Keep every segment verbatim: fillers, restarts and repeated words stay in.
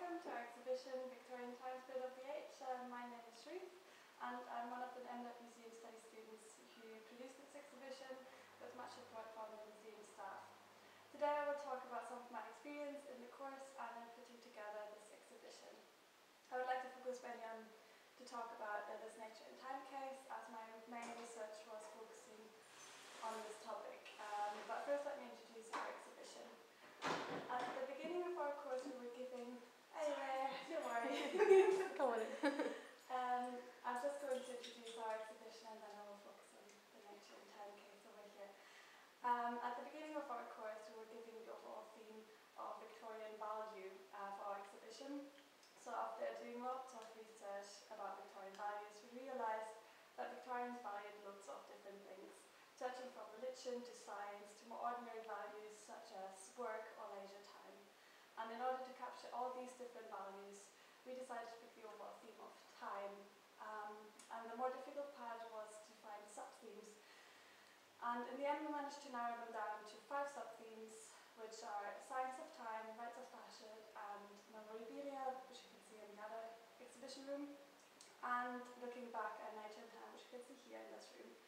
welcome to our exhibition, Victorian Time, Spirit of the Age. Uh, my name is Ruth, and I'm one of the MLitt Museum Studies students who produced this exhibition with much support from the museum staff. Today I will talk about some of my experience in the course and in putting together this exhibition. I would like to focus mainly on to talk about uh, this nature and time case, as my main research was focusing on this topic. Um, but first let me introduce our exhibition. At the beginning of our course we were giving, hey there, don't worry. Go on. um, I'm just going to introduce our exhibition and then I will focus on the nature and time case over here. Um, at the beginning of our course we were giving the overall theme of Victorian value uh, for our exhibition. So after doing lots of research about Victorian values, we realised that Victorians valued lots of different things, touching from religion to science to more ordinary values such as work or leisure time. And in order to capture all these different values, we decided to pick the overall theme of time. Um, and the more difficult part was to find sub-themes. And in the end we managed to narrow them down to five sub-themes, which are science of time, rites of passage, and memorabilia, which you can see in the other exhibition room, and looking back at nature and time, which you can see here in this room.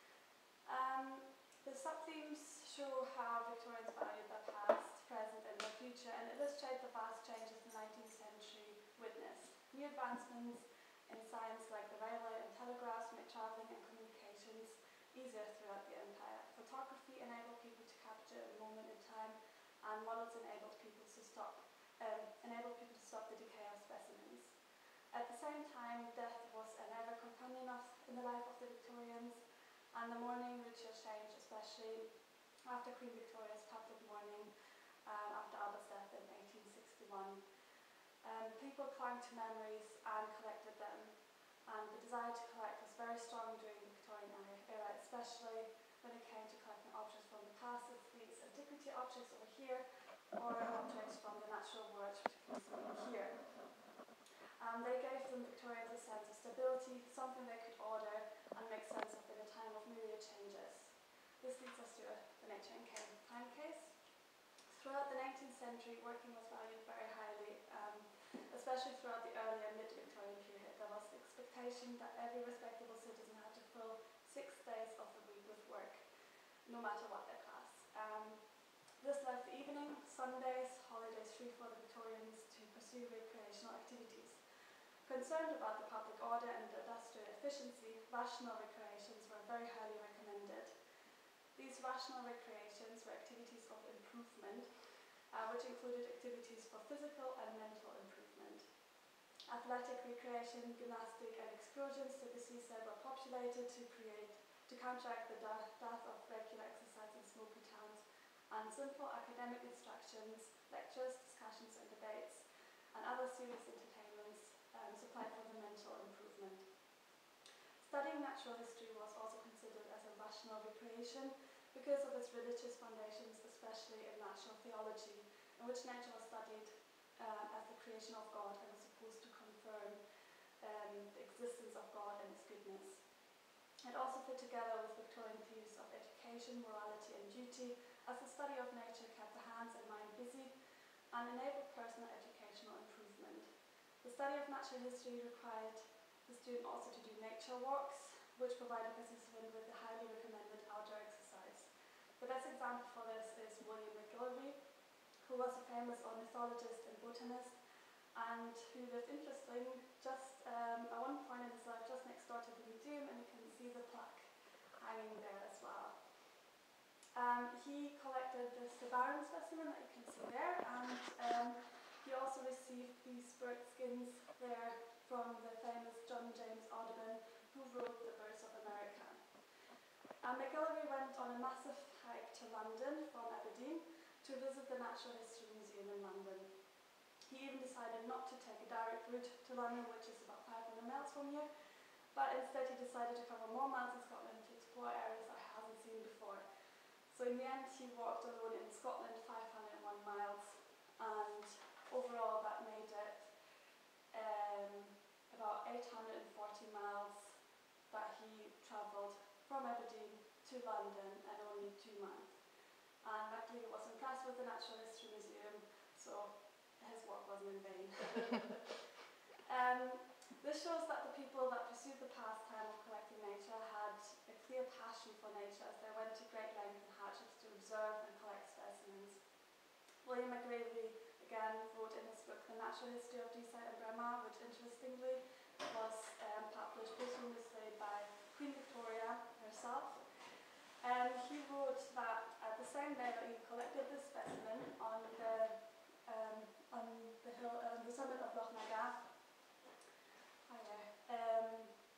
Um, the sub-themes show how Victorians valued their past, present and their future, and illustrate the vast changes the nineteenth century witnessed. New advancements in science like the railway and telegraphs made travelling and communications easier throughout the empire. Photography enabled people to capture a moment in time, and models enabled people to stop, um, enabled people to stop the decay of specimens. At the same time, death was an ever companion of, in the life of the Victorians, and the mourning ritual changed, especially after Queen Victoria's public mourning um, after Albert's death in eighteen sixty-one. Um, people clung to memories and collected them, and the desire to collect was very strong during the Victorian era, especially when it came to collecting objects from the past, as these antiquity objects over here, or objects from the natural world, which you can see here. Um, they gave them Victorians a sense of stability, something they could order and make sense of in a time of myriad changes. This leads us to a, the nature and time case. Throughout the nineteenth century, working was valued very highly, um, especially throughout the early and mid-Victorian period. There was the expectation that every respectable citizen had to fill six days of the week with work, no matter what their class. Um, this left the evening, Sundays, holidays free for the Victorians to pursue recreational activities. Concerned about the public order and industrial efficiency, rational recreations were very highly recommended. These rational recreations were activities of improvement, uh, which included activities for physical and mental improvement. Athletic recreation, gymnastic and excursions to the seaside were populated to create, to counteract the dearth of regular exercise in smoky towns, and simple academic instructions, lectures, discussions and debates, and other serious entertainments um, supplied for the mental improvement. Studying natural history was also considered as a rational recreation because of its religious foundations, especially in natural theology, in which nature was studied uh, as the creation of God and was supposed to confirm um, the existence of God and His goodness. It also fit together with Victorian theories of education, morality and duty, as the study of nature kept the hands and mind busy and enabled personal educational improvement. The study of natural history required the student also to do nature walks, which provide a participant with a highly recommended outdoor exercise. The best example for this is William McGillivray, who was a famous ornithologist and botanist, and who lived interesting just um, at one point in his life just next door to the museum, and you can see the plaque hanging there as well. Um, he collected this Barron specimen that you can see there, and um, he also received these bird skins there from the famous John James Audubon, who wrote The Birds of America. Um, McGillivray went on a massive hike to London from Aberdeen to visit the Natural History Museum in London. He even decided not to take a direct route to London, which is about five hundred miles from here, but instead he decided to cover more miles in Scotland to explore areas I haven't seen before. So in the end he walked alone in Scotland five hundred and one miles, and overall that made it um, about eight hundred and forty miles that he travelled from Aberdeen to London in only two months. And luckily he was impressed with the Natural History Museum, so his work wasn't in vain. um, this shows that the people that pursued the pastime of collecting nature had a clear passion for nature as they went to great lengths and hardships to observe and collect specimens. William McGravely, again, wrote in his book The Natural History of Deeside and Braemar, which interestingly was um, published posthumously by Queen Victoria herself. And he wrote that at the same day that he collected this specimen on the um, on the hill, uh, the summit of Loch Naga. Hi there. Um,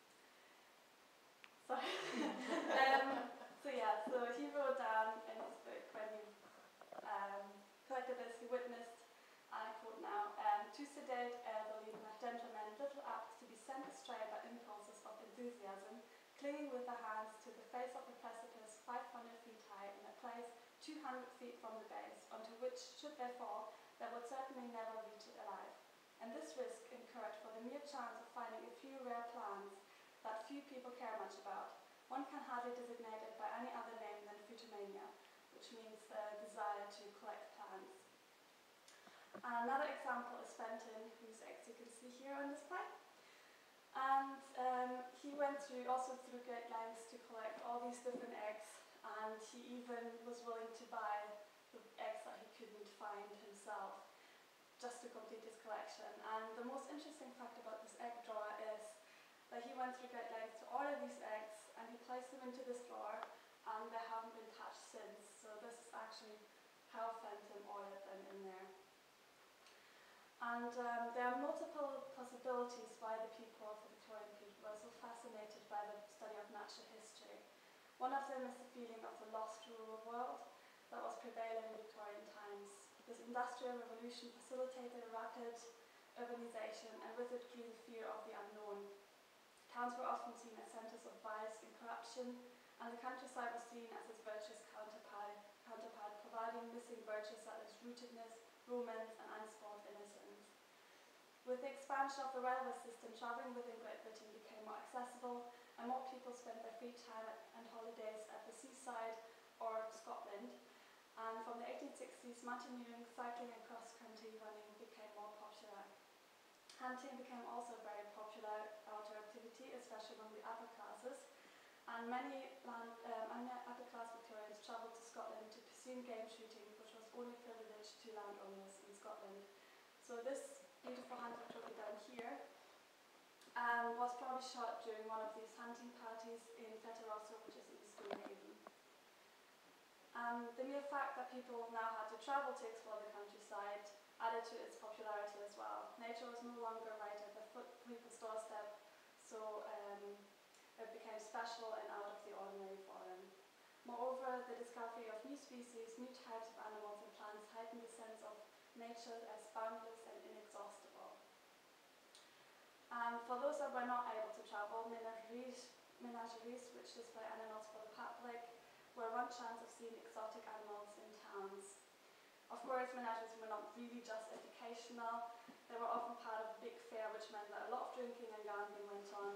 sorry. um, so yeah, so he wrote down in his book when he um, collected this, he witnessed, and I quote now, um, two sedate elderly gentlemen, little apt to be sent astray by impulses of enthusiasm, clinging with their hands to the face of a precipice five hundred feet high in a place two hundred feet from the base, onto which, should they fall, they would certainly never reach it alive. And this risk incurred for the mere chance of finding a few rare plants that few people care much about. One can hardly designate it by any other name than phytomania, which means the desire to collect plants. And another example is Fenton, whose eggs you can see here on display. And um, he went through, also through great lengths to collect all these different eggs, and he even was willing to buy the eggs that he couldn't find himself, just to complete his collection. And the most interesting fact about this egg drawer is that he went through great lengths to order these eggs, and he placed them into this drawer, and they haven't been touched since. So this is actually how Fenton ordered them in there. And um, there are multiple possibilities why the people of the Victorian period were so fascinated by the study of natural history. One of them is the feeling of the lost rural world that was prevailing in Victorian times. This industrial revolution facilitated a rapid urbanization, and with it grew the fear of the unknown. Towns were often seen as centres of vice and corruption, and the countryside was seen as its virtuous counterpart, counterpart providing missing virtues such as rootedness, romance, and unspoiled innocence. With the expansion of the railway system, travelling within Great Britain became more accessible, and more people spent their free time and holidays at the seaside or Scotland. And from the eighteen sixties, mountaineering, cycling, and cross-country running became more popular. Hunting became also a very popular outdoor activity, especially among the upper classes. And many land, um, upper-class Victorians travelled to Scotland to pursue game shooting, which was only privileged to landowners in Scotland. So this beautiful hunting trophy down here um, was probably shot during one of these hunting parties in Fetterosso, which is in Stonehaven. Um, the mere fact that people now had to travel to explore the countryside added to its popularity as well. Nature was no longer right at the foot people's doorstep, so um, it became special and out of the ordinary for them. Moreover, the discovery of new species, new types of animals and plants heightened the sense of nature as boundless and inexhaustible. Um, for those that were not able to travel, menageries, menageries, which display animals for the public, were one chance of seeing exotic animals in towns. Of course, menageries were not really just educational. They were often part of a big fair, which meant that a lot of drinking and gambling went on.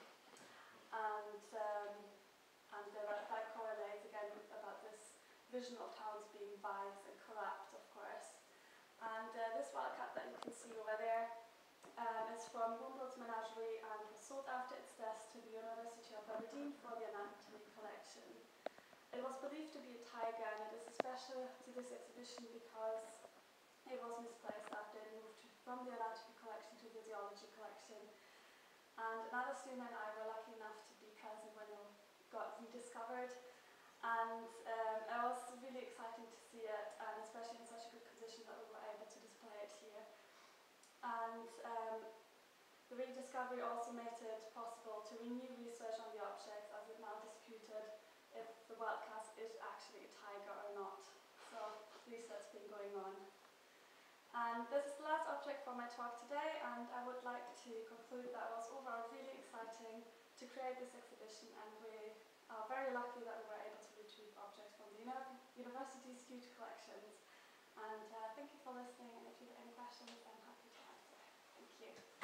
And, um, and there are, that correlates again about this vision of towns being vice and corrupt, of course. And uh, this wildcat that you can see over there um, is from Wimbledon's Menagerie and was sold after its death to the University of Aberdeen for the anatomy collection. It was believed to be a tiger, and it is special to this exhibition because it was misplaced after it moved from the anatomy collection to the zoology collection. And another student and I were lucky enough to be present when it got rediscovered. And um, it was really exciting to see it, and especially in such a good condition that we were able to display it here. And um, the rediscovery also made it possible to renew research on the objects, as it now disputed if the wildcat is actually a tiger or not. So research been going on. And this is the last object for my talk today, and I would like to conclude that it was overall really exciting to create this exhibition, and we are very lucky that we were able to retrieve objects from the university's huge collections. And uh, thank you for listening, and if you have any questions, I'm happy to answer. Thank you.